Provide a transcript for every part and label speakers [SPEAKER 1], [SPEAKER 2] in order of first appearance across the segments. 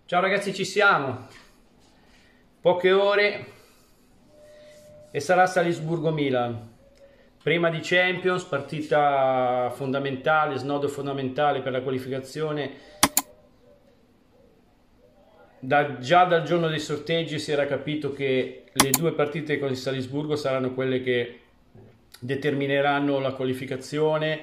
[SPEAKER 1] Ciao ragazzi, ci siamo. Poche ore e sarà Salisburgo-Milan. Prima di Champions, partita fondamentale, snodo fondamentale per la qualificazione. Già dal giorno dei sorteggi si era capito che le due partite con il Salisburgo saranno quelle che determineranno la qualificazione,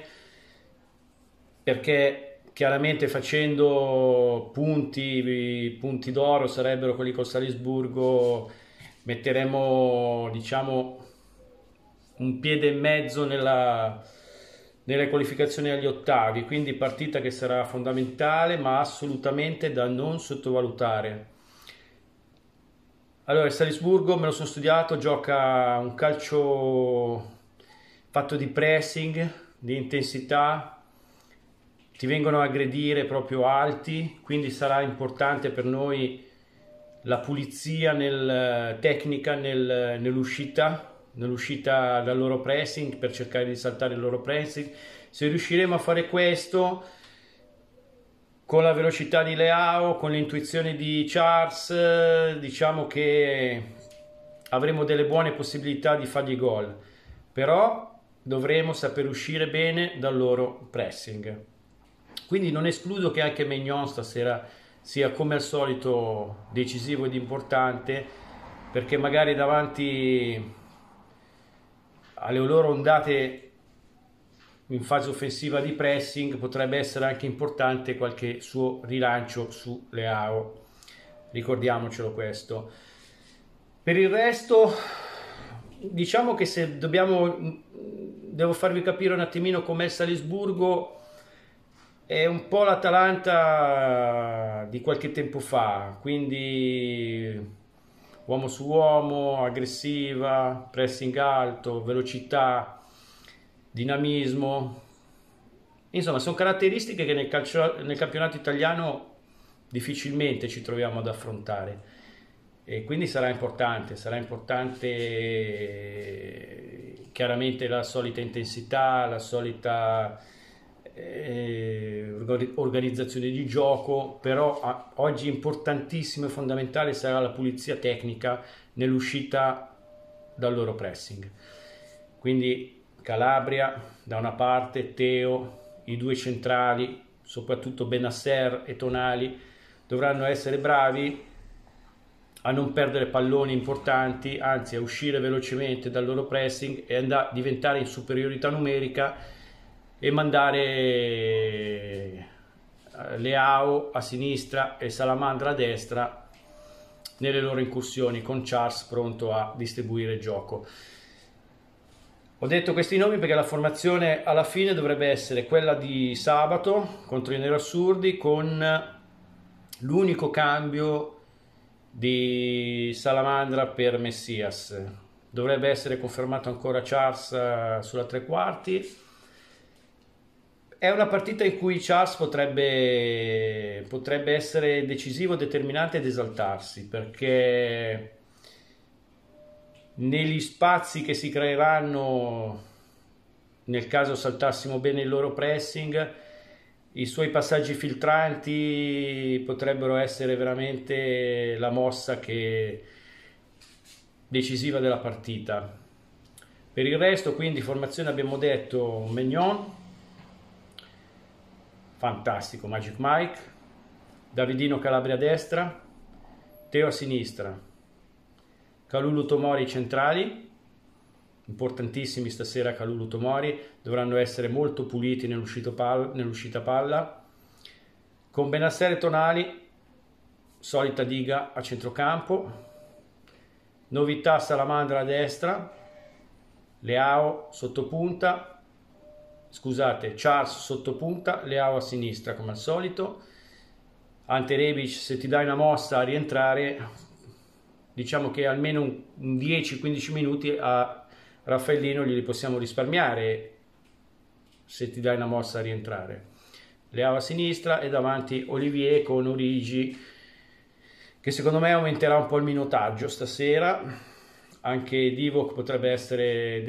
[SPEAKER 1] perché chiaramente facendo punti d'oro sarebbero quelli col Salisburgo, metteremo diciamo un piede e mezzo nelle qualificazioni agli ottavi, quindi partita che sarà fondamentale ma assolutamente da non sottovalutare. Allora, il Salisburgo me lo sono studiato, gioca un calcio fatto di pressing, di intensità, ti vengono a aggredire proprio alti, quindi sarà importante per noi la pulizia tecnica nell'uscita dal loro pressing, per cercare di saltare il loro pressing. Se riusciremo a fare questo con la velocità di Leao, con l'intuizione di Charles, diciamo che avremo delle buone possibilità di fargli gol, però dovremo saper uscire bene dal loro pressing. Quindi non escludo che anche Maignan stasera sia come al solito decisivo ed importante, perché magari davanti alle loro ondate in fase offensiva di pressing potrebbe essere anche importante qualche suo rilancio su Leao, ricordiamocelo questo. Per il resto diciamo che se devo farvi capire un attimino com'è il Salisburgo. È un po' l'Atalanta di qualche tempo fa, quindi uomo su uomo, aggressiva, pressing alto, velocità, dinamismo. Insomma, sono caratteristiche che nel campionato italiano difficilmente ci troviamo ad affrontare. E quindi sarà importante chiaramente la solita intensità, la solita organizzazione di gioco, però oggi importantissimo e fondamentale sarà la pulizia tecnica nell'uscita dal loro pressing. Quindi Calabria da una parte, Teo, i due centrali, soprattutto Benasser e Tonali, dovranno essere bravi a non perdere palloni importanti, anzi a uscire velocemente dal loro pressing e diventare in superiorità numerica e mandare Leao a sinistra e Salamandra a destra nelle loro incursioni, con Charles pronto a distribuire il gioco. Ho detto questi nomi perché la formazione alla fine dovrebbe essere quella di sabato contro i nerazzurri, con l'unico cambio di Salamandra per Messias. Dovrebbe essere confermato ancora Charles sulla tre quarti. È una partita in cui Charles potrebbe essere decisivo, determinante ed esaltarsi, perché negli spazi che si creeranno nel caso saltassimo bene il loro pressing, i suoi passaggi filtranti potrebbero essere veramente la mossa decisiva della partita. Per il resto, quindi, formazione abbiamo detto: Maignan, fantastico, Magic Mike, Davidino Calabria a destra, Teo a sinistra, Kalulu Tomori centrali, importantissimi stasera Kalulu Tomori, dovranno essere molto puliti nell'uscita palla, con Benasser e Tonali, solita diga a centrocampo, novità Salamandra a destra, Leao sottopunta, scusate, Charles sottopunta, Leao a sinistra come al solito. Ante Rebic, se ti dai una mossa a rientrare, diciamo che almeno un 10-15 minuti a Raffaellino glieli possiamo risparmiare se ti dai una mossa a rientrare. Leao a sinistra e davanti Olivier con Origi, che secondo me aumenterà un po' il minutaggio stasera. Anche Divock potrebbe essere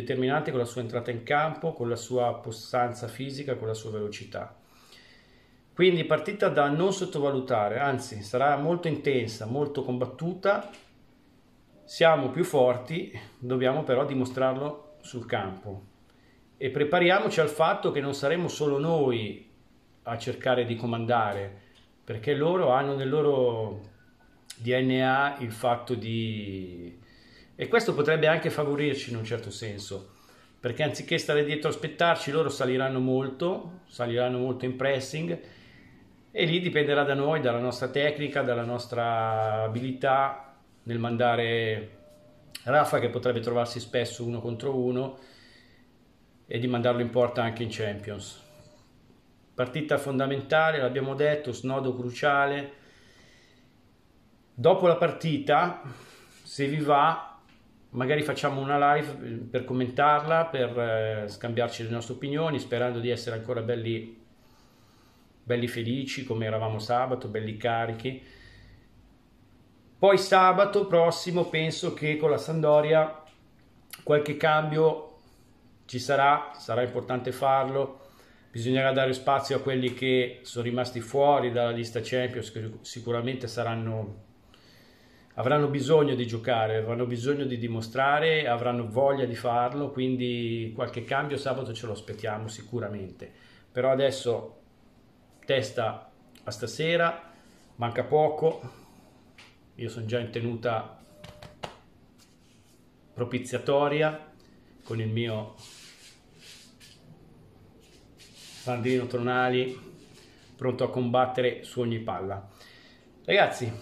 [SPEAKER 1] determinante con la sua entrata in campo, con la sua possanza fisica, con la sua velocità. Quindi partita da non sottovalutare, anzi sarà molto intensa, molto combattuta, siamo più forti, dobbiamo però dimostrarlo sul campo e prepariamoci al fatto che non saremo solo noi a cercare di comandare, perché loro hanno nel loro DNA il fatto di... e questo potrebbe anche favorirci in un certo senso, perché anziché stare dietro a aspettarci, loro saliranno molto in pressing e lì dipenderà da noi, dalla nostra tecnica, dalla nostra abilità nel mandare Rafa, che potrebbe trovarsi spesso uno contro uno, e di mandarlo in porta anche in Champions. Partita fondamentale, l'abbiamo detto, snodo cruciale. Dopo la partita, se vi va, magari facciamo una live per commentarla, per scambiarci le nostre opinioni, sperando di essere ancora belli felici come eravamo sabato, belli carichi. Poi sabato prossimo penso che con la Sampdoria qualche cambio ci sarà importante farlo. Bisognerà dare spazio a quelli che sono rimasti fuori dalla lista Champions, che sicuramente avranno bisogno di giocare, avranno bisogno di dimostrare, avranno voglia di farlo, quindi qualche cambio sabato ce lo aspettiamo sicuramente. Però adesso testa a stasera, manca poco, io sono già in tenuta propiziatoria con il mio Sandrino Tonali pronto a combattere su ogni palla. Ragazzi,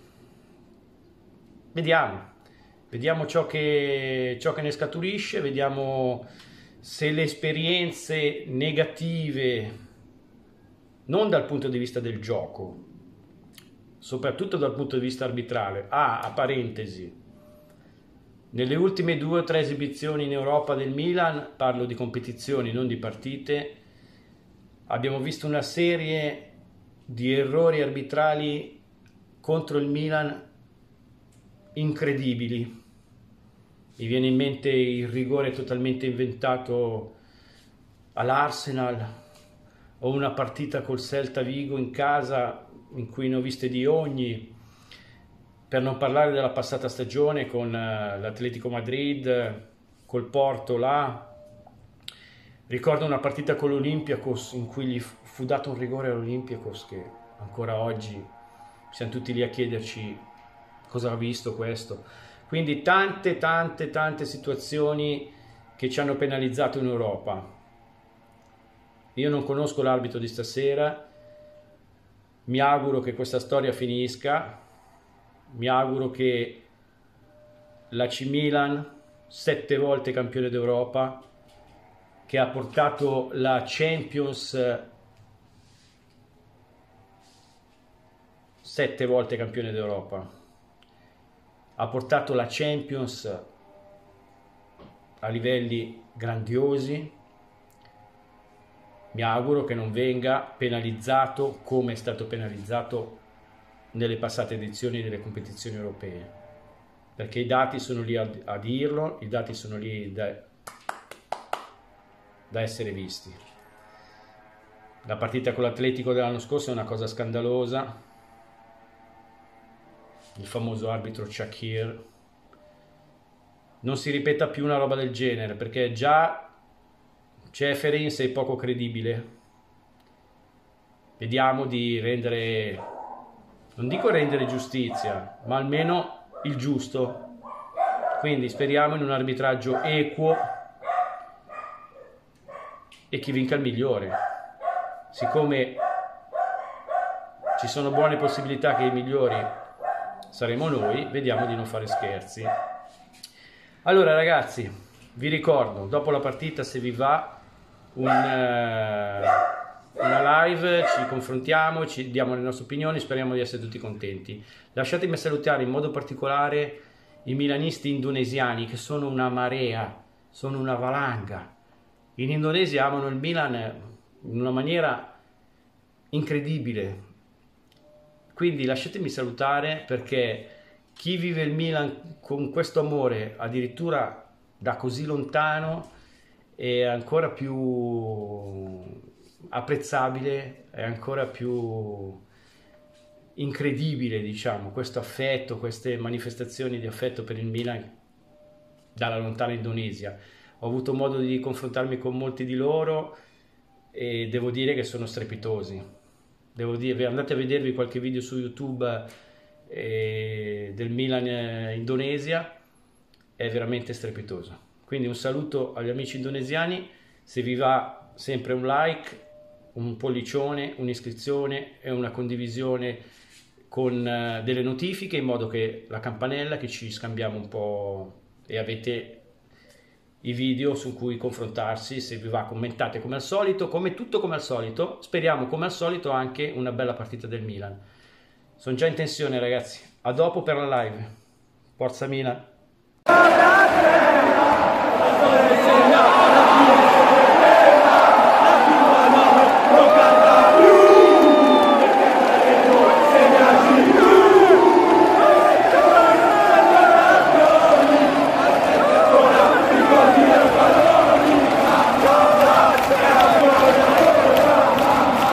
[SPEAKER 1] vediamo ciò che ne scaturisce, vediamo se le esperienze negative, non dal punto di vista del gioco, soprattutto dal punto di vista arbitrale, a parentesi, nelle ultime 2 o 3 esibizioni in Europa del Milan, parlo di competizioni, non di partite, abbiamo visto una serie di errori arbitrali contro il Milan incredibili. Mi viene in mente il rigore totalmente inventato all'Arsenal, o una partita col Celta Vigo in casa in cui ne ho viste di ogni, per non parlare della passata stagione con l'Atletico Madrid, col Porto là. Ricordo una partita con l'Olympiacos in cui gli fu dato un rigore all'Olympiacos che ancora oggi siamo tutti lì a chiederci cosa ha visto questo. Quindi tante situazioni che ci hanno penalizzato in Europa. Io non conosco l'arbitro di stasera, mi auguro che questa storia finisca, mi auguro che l'AC Milan, 7 volte campione d'Europa, che ha portato la Champions 7 volte campione d'Europa, ha portato la Champions a livelli grandiosi. Mi auguro che non venga penalizzato come è stato penalizzato nelle passate edizioni delle competizioni europee, perché i dati sono lì a dirlo, i dati sono lì da essere visti. La partita con l'Atletico dell'anno scorso è una cosa scandalosa, il famoso arbitro Shakir. Non si ripeta più una roba del genere, perché già Ceferin è poco credibile. Vediamo di rendere, non dico rendere giustizia, ma almeno il giusto. Quindi speriamo in un arbitraggio equo e chi vinca il migliore. Siccome ci sono buone possibilità che i migliori saremo noi, vediamo di non fare scherzi. Allora ragazzi, vi ricordo, dopo la partita, se vi va, una live, ci confrontiamo, ci diamo le nostre opinioni, speriamo di essere tutti contenti. Lasciatemi salutare in modo particolare i milanisti indonesiani, che sono una marea, sono una valanga. In Indonesia amano il Milan in una maniera incredibile. Quindi lasciatemi salutare, perché chi vive il Milan con questo amore, addirittura da così lontano, è ancora più apprezzabile, è ancora più incredibile, diciamo, questo affetto, queste manifestazioni di affetto per il Milan dalla lontana Indonesia. Ho avuto modo di confrontarmi con molti di loro e devo dire che sono strepitosi. Devo dire, andate a vedervi qualche video su YouTube del Milan Indonesia, è veramente strepitoso. Quindi un saluto agli amici indonesiani, se vi va sempre un like, un pollicione, un'iscrizione e una condivisione con delle notifiche, in modo che la campanella, che ci scambiamo un po' e avete i video su cui confrontarsi. Se vi va, commentate come al solito, come tutto come al solito. Speriamo come al solito anche una bella partita del Milan. Sono già in tensione, ragazzi. A dopo per la live. Forza Milan.